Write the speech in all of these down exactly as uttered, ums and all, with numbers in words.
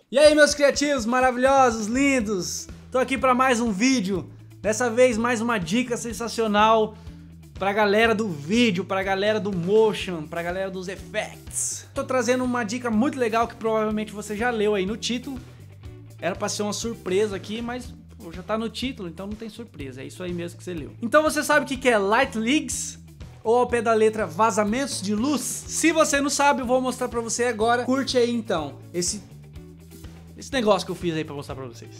E aí, meus criativos maravilhosos, lindos, tô aqui para mais um vídeo, dessa vez mais uma dica sensacional pra galera do vídeo, pra galera do motion, pra galera dos effects. Tô trazendo uma dica muito legal que provavelmente você já leu aí no título, era pra ser uma surpresa aqui, mas pô, já tá no título, então não tem surpresa, é isso aí mesmo que você leu. Então você sabe o que é Light Leaks? Ou ao pé da letra, vazamentos de luz? Se você não sabe, eu vou mostrar pra você agora. Curte aí então, esse... Esse negócio que eu fiz aí pra mostrar pra vocês.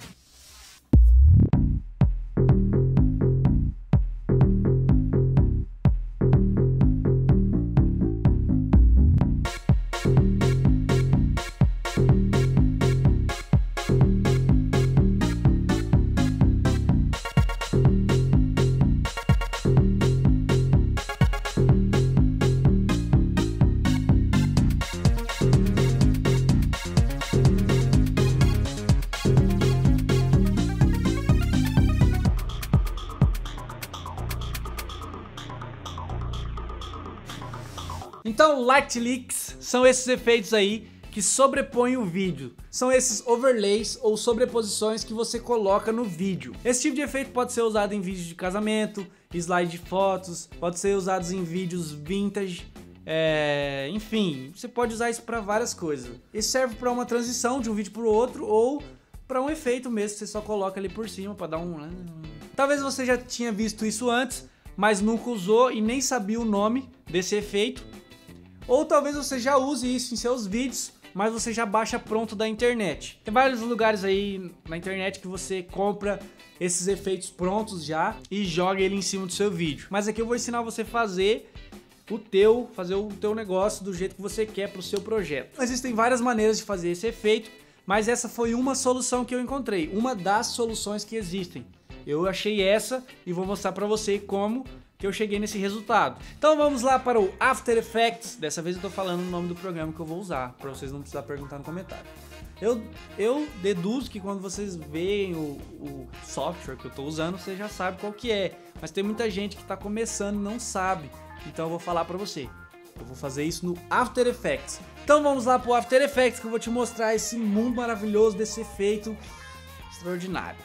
Então, Light Leaks são esses efeitos aí que sobrepõem o vídeo. São esses overlays ou sobreposições que você coloca no vídeo. Esse tipo de efeito pode ser usado em vídeos de casamento, slide de fotos, pode ser usado em vídeos vintage, é... enfim, você pode usar isso para várias coisas. Isso serve para uma transição de um vídeo para o outro ou para um efeito mesmo que você só coloca ali por cima para dar um... Talvez você já tinha visto isso antes, mas nunca usou e nem sabia o nome desse efeito. Ou talvez você já use isso em seus vídeos, mas você já baixa pronto da internet. Tem vários lugares aí na internet que você compra esses efeitos prontos já e joga ele em cima do seu vídeo. Mas aqui eu vou ensinar você a fazer o teu, fazer o teu negócio do jeito que você quer para o seu projeto. Existem várias maneiras de fazer esse efeito, mas essa foi uma solução que eu encontrei, uma das soluções que existem. Eu achei essa e vou mostrar para você como que eu cheguei nesse resultado. Então vamos lá para o After Effects. Dessa vez eu tô falando o nome do programa que eu vou usar, para vocês não precisarem perguntar no comentário. Eu, eu deduzo que quando vocês veem o, o software que eu tô usando, você já sabe qual que é. Mas tem muita gente que tá começando e não sabe. Então eu vou falar para você. Eu vou fazer isso no After Effects. Então vamos lá para o After Effects, que eu vou te mostrar esse mundo maravilhoso desse efeito extraordinário.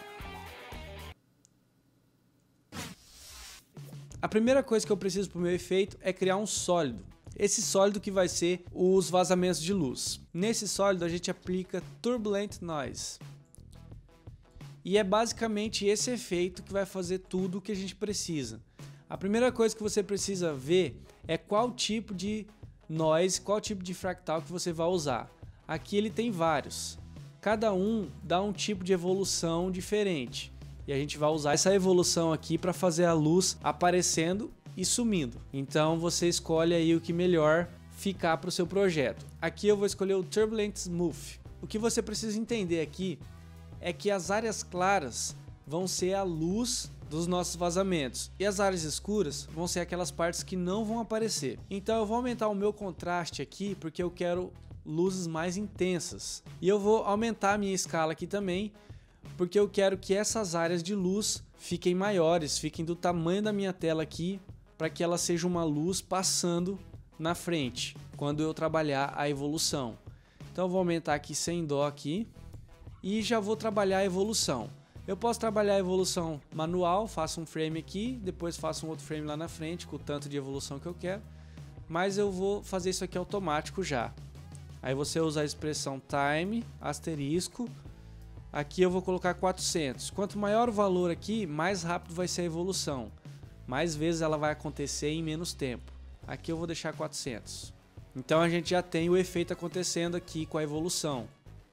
A primeira coisa que eu preciso para o meu efeito é criar um sólido. Esse sólido que vai ser os vazamentos de luz. Nesse sólido a gente aplica Turbulent Noise. E é basicamente esse efeito que vai fazer tudo o que a gente precisa. A primeira coisa que você precisa ver é qual tipo de noise, qual tipo de fractal que você vai usar. Aqui ele tem vários. Cada um dá um tipo de evolução diferente. E a gente vai usar essa evolução aqui para fazer a luz aparecendo e sumindo. Então você escolhe aí o que melhor ficar para o seu projeto. Aqui eu vou escolher o Turbulent Smooth. O que você precisa entender aqui é que as áreas claras vão ser a luz dos nossos vazamentos e as áreas escuras vão ser aquelas partes que não vão aparecer. Então eu vou aumentar o meu contraste aqui porque eu quero luzes mais intensas. E eu vou aumentar a minha escala aqui também, porque eu quero que essas áreas de luz fiquem maiores, fiquem do tamanho da minha tela aqui, para que ela seja uma luz passando na frente, quando eu trabalhar a evolução. Então eu vou aumentar aqui sem dó aqui, e já vou trabalhar a evolução. Eu posso trabalhar a evolução manual, faço um frame aqui, depois faço um outro frame lá na frente, com o tanto de evolução que eu quero, mas eu vou fazer isso aqui automático já. Aí você usa a expressão time, asterisco, aqui eu vou colocar quatrocentos. Quanto maior o valor aqui, mais rápido vai ser a evolução. Mais vezes ela vai acontecer em menos tempo. Aqui eu vou deixar quatrocentos. Então a gente já tem o efeito acontecendo aqui com a evolução.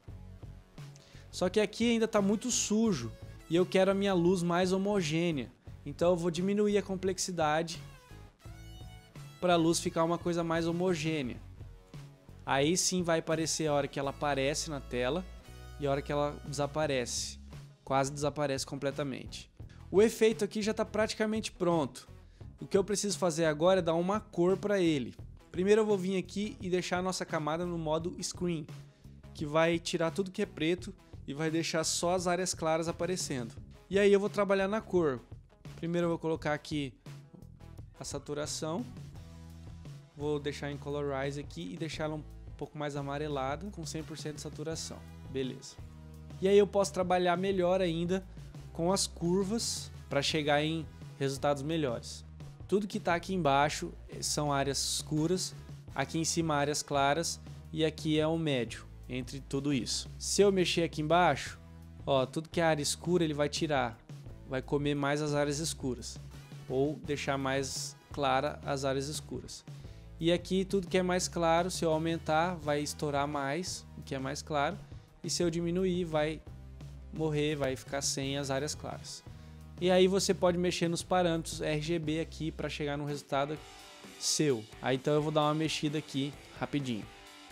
Só que aqui ainda está muito sujo e eu quero a minha luz mais homogênea. Então eu vou diminuir a complexidade para a luz ficar uma coisa mais homogênea. Aí sim vai aparecer a hora que ela aparece na tela e a hora que ela desaparece, quase desaparece completamente. O efeito aqui já está praticamente pronto. O que eu preciso fazer agora é dar uma cor para ele. Primeiro eu vou vir aqui e deixar a nossa camada no modo Screen, que vai tirar tudo que é preto e vai deixar só as áreas claras aparecendo. E aí eu vou trabalhar na cor. Primeiro eu vou colocar aqui a saturação, vou deixar em Colorize aqui e deixar ela um pouco mais amarelada com cem por cento de saturação. Beleza. E aí eu posso trabalhar melhor ainda com as curvas para chegar em resultados melhores. Tudo que está aqui embaixo são áreas escuras, aqui em cima áreas claras e aqui é o médio entre tudo isso. Se eu mexer aqui embaixo, ó, tudo que é área escura ele vai tirar, vai comer mais as áreas escuras ou deixar mais clara as áreas escuras. E aqui tudo que é mais claro, se eu aumentar, vai estourar mais o que é mais claro, e se eu diminuir, vai morrer, vai ficar sem as áreas claras. E aí você pode mexer nos parâmetros R G B aqui para chegar no resultado seu. Aí então eu vou dar uma mexida aqui rapidinho.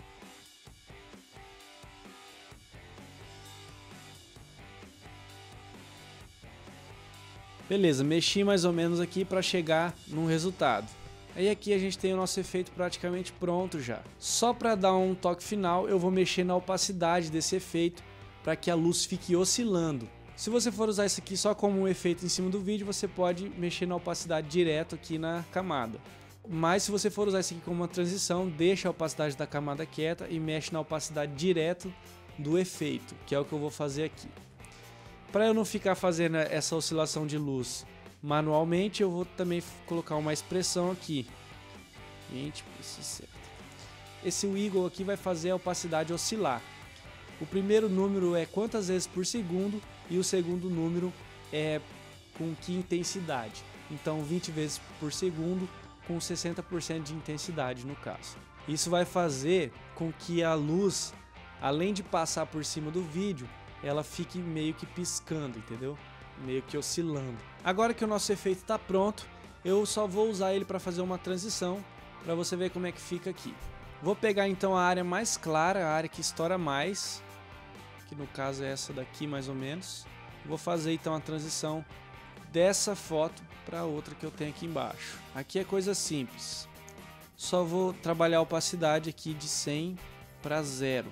Beleza, mexi mais ou menos aqui para chegar num resultado. Aí aqui a gente tem o nosso efeito praticamente pronto já. Só para dar um toque final, eu vou mexer na opacidade desse efeito para que a luz fique oscilando. Se você for usar isso aqui só como um efeito em cima do vídeo, você pode mexer na opacidade direto aqui na camada. Mas se você for usar isso aqui como uma transição, deixa a opacidade da camada quieta e mexe na opacidade direto do efeito, que é o que eu vou fazer aqui. Para eu não ficar fazendo essa oscilação de luz manualmente, eu vou também colocar uma expressão aqui. vinte por sessenta. Esse wiggle aqui vai fazer a opacidade oscilar. O primeiro número é quantas vezes por segundo e o segundo número é com que intensidade. Então vinte vezes por segundo com sessenta por cento de intensidade no caso. Isso vai fazer com que a luz, além de passar por cima do vídeo, ela fique meio que piscando, entendeu? Meio que oscilando. Agora que o nosso efeito está pronto, eu só vou usar ele para fazer uma transição, para você ver como é que fica aqui. Vou pegar então a área mais clara, a área que estoura mais, que no caso é essa daqui mais ou menos. Vou fazer então a transição dessa foto para outra que eu tenho aqui embaixo. Aqui é coisa simples. Só vou trabalhar a opacidade aqui de cem para zero.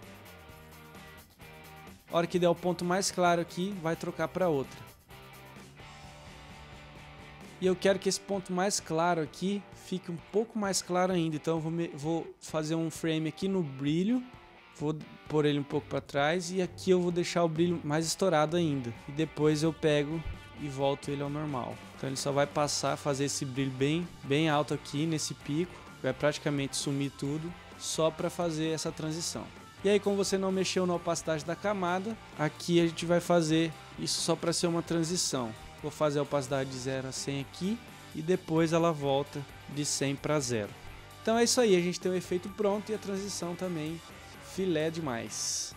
A hora que der o ponto mais claro aqui, vai trocar para outra. E eu quero que esse ponto mais claro aqui fique um pouco mais claro ainda. Então eu vou, me, vou fazer um frame aqui no brilho. Vou pôr ele um pouco para trás. E aqui eu vou deixar o brilho mais estourado ainda. E depois eu pego e volto ele ao normal. Então ele só vai passar, fazer esse brilho bem, bem alto aqui nesse pico. Vai praticamente sumir tudo. Só para fazer essa transição. E aí, como você não mexeu na opacidade da camada, aqui a gente vai fazer isso só para ser uma transição. Vou fazer a opacidade de zero a cem aqui e depois ela volta de cem para zero. Então é isso aí, a gente tem o efeito pronto e a transição também filé demais.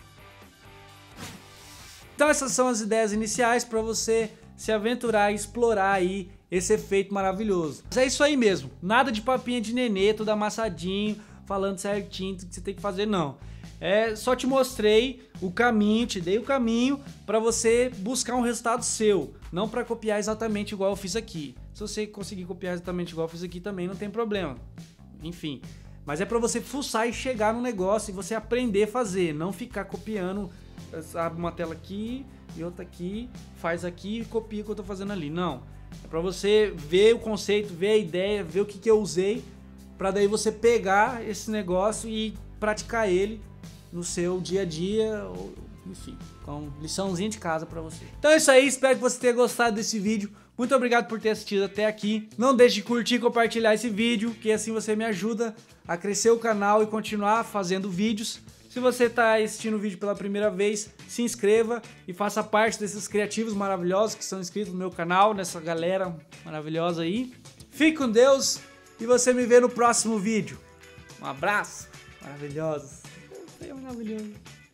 Então essas são as ideias iniciais para você se aventurar e explorar aí esse efeito maravilhoso. Mas é isso aí mesmo, nada de papinha de nenê, tudo amassadinho, falando certinho o que você tem que fazer, não. É, só te mostrei o caminho, te dei o caminho para você buscar um resultado seu, não para copiar exatamente igual eu fiz aqui. Se você conseguir copiar exatamente igual eu fiz aqui também não tem problema, enfim. Mas é para você fuçar e chegar no negócio e você aprender a fazer, não ficar copiando, abre uma tela aqui e outra aqui, faz aqui e copia o que eu tô fazendo ali. Não, é para você ver o conceito, ver a ideia, ver o que, que eu usei, para daí você pegar esse negócio e praticar ele no seu dia a dia, ou, enfim, então liçãozinha de casa pra você. Então é isso aí, espero que você tenha gostado desse vídeo. Muito obrigado por ter assistido até aqui. Não deixe de curtir e compartilhar esse vídeo, que assim você me ajuda a crescer o canal e continuar fazendo vídeos. Se você está assistindo o vídeo pela primeira vez, se inscreva e faça parte desses criativos maravilhosos que são inscritos no meu canal, nessa galera maravilhosa aí. Fique com Deus e você me vê no próximo vídeo. Um abraço, maravilhosos. É maravilhoso.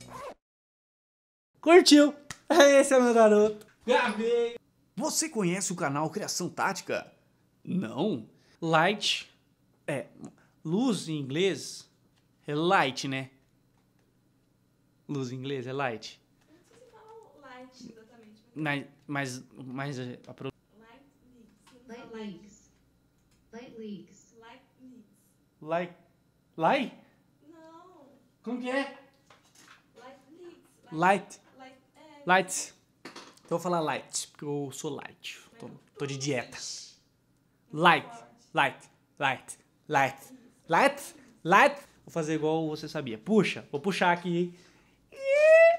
Curtiu? Esse é meu garoto. Gravei. Você conhece o canal Criação Tática? Não? Light. É. Luz em inglês é light, né? Luz em inglês é light. Não sei se fala light exatamente. Mas. Mas. mas a pro... Light leaks. Light leaks. Light leaks. Light leaks. Light. Light? Não. Como que é? Light leaks. Light. Light. É. Light. Então eu vou falar light, porque eu sou light. Tô, tô de dieta. Light. Light. Light. Light. Light. Light. Vou fazer igual você sabia. Puxa. Vou puxar aqui.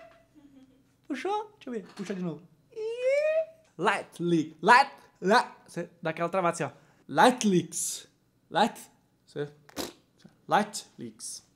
Puxou? Deixa eu ver. Puxa de novo. Light leak. Light. Light. Você dá aquela travada assim, ó. Light leaks. Light. Você... Light leaks.